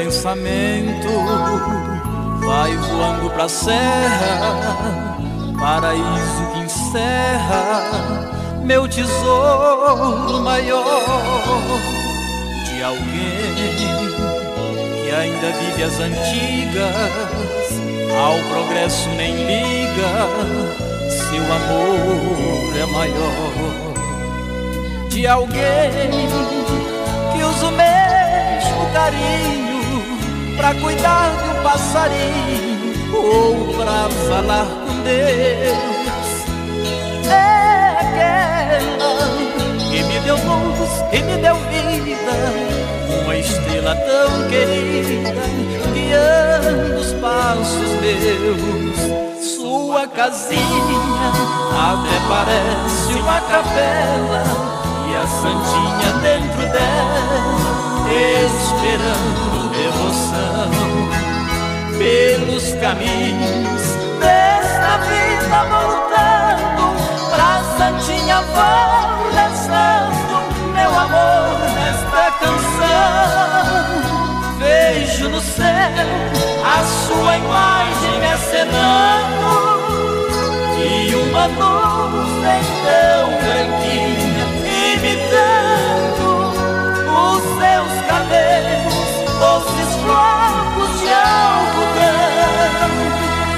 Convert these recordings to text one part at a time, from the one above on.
pensamento vai voando pra serra, paraíso que encerra meu tesouro maior. De alguém que ainda vive as antigas, ao progresso nem liga, seu amor é maior. De alguém que usa o mesmo carinho pra cuidar de um passarinho ou pra falar com Deus. É aquela que me deu luz, que me deu vida, uma estrela tão querida, guiando os passos meus. Sua casinha até parece uma capela, e a santinha dentro dela, esperando devoção. Pelos caminhos desta vida voltando, pra santinha vou rezando, meu amor, nesta canção. Vejo no céu a sua imagem acenando, e uma nuvem tão branquinha imitando os seus cabelos, doces flocos de algodão.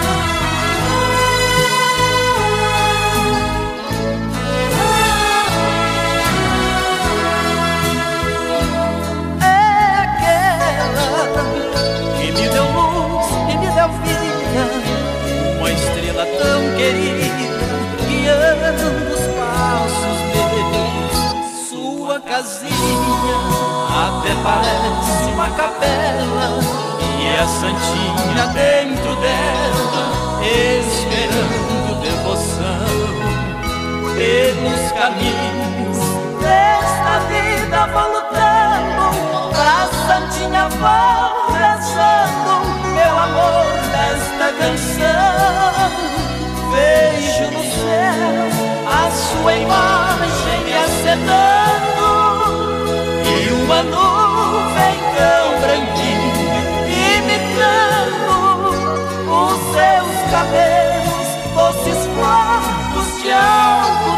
É aquela que me deu luz e me deu vida, uma estrela tão querida, guiando os passos meus. Sua casinha até parece uma capela, e a santinha dentro dela, esperando devoção. Pelos caminhos desta vida vou lutando, pra santinha vou rezando, meu amor, nesta canção. Vejo no céu a sua imagem acenando, e uma nuvem tão branquinha imitando os seus cabelos, doces flocos de algodão.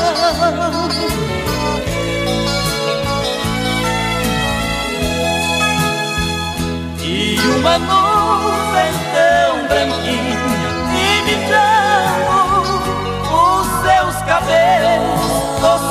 E uma nuvem tão branquinha imitando os seus cabelos, doces